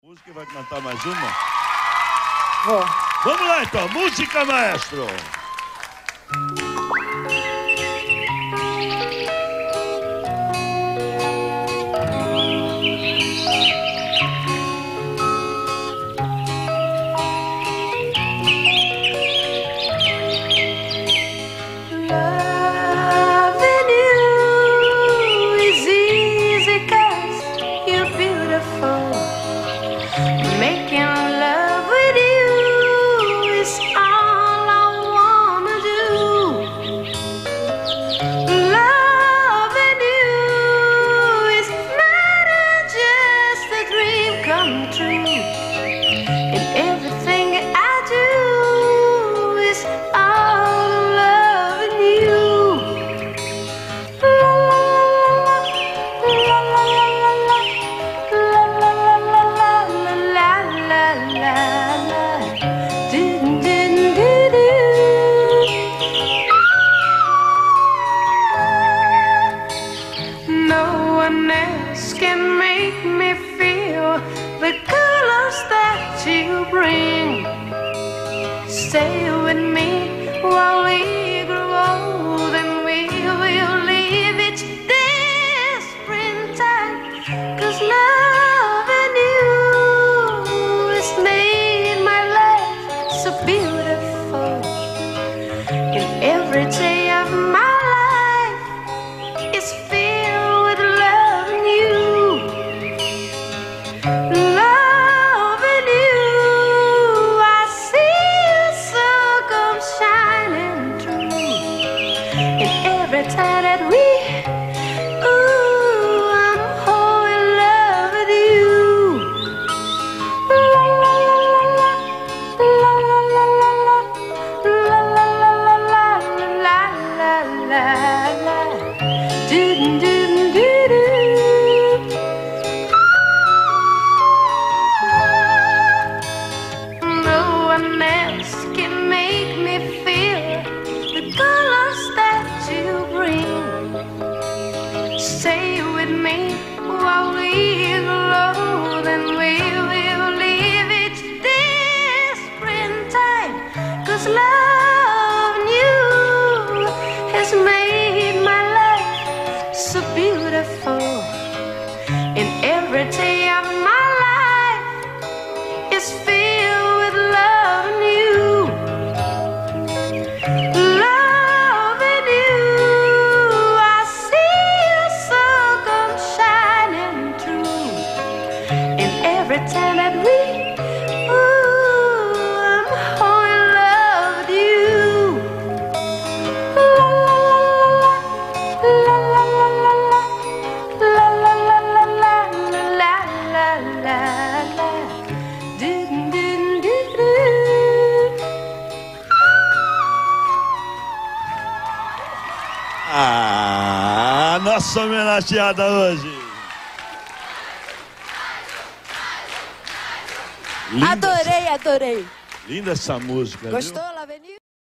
Música vai cantar mais uma? Vou. Vamos lá então, música, maestro! Loving you is easy 'cause you're beautiful. Making love with you is all I wanna do. Loving you is more than just a dream come true. And everything I do is all loving you. La la la la la la la la la la la la la. Doo doo doo doo. No one else can make me feel the colors that you bring. Stay with me while we grow old, and we will live each day springtime. 'Cause loving you has made my life so beautiful. And every day of my life is filled with loving you. Loving you, I see your sun come shining through. And every time that I'm all in love with you. La la la la la la la la la la la la la la la la. Doo doo doo doo. No one else can make me feel the colors that you bring. Stay with me while we grow, then we will live each day springtime. 'Cause loving you has made my life so beautiful. And every day of my life is filled with loving you. Loving you, I see your sun come shining through. And every time that I'm all in love with you. La la la la la la la la la la la la la la. Doo doo doo doo. Ah, nossa homenageada hoje! Linda Adorei, adorei. Linda essa música, viu? Gostou, Laveni?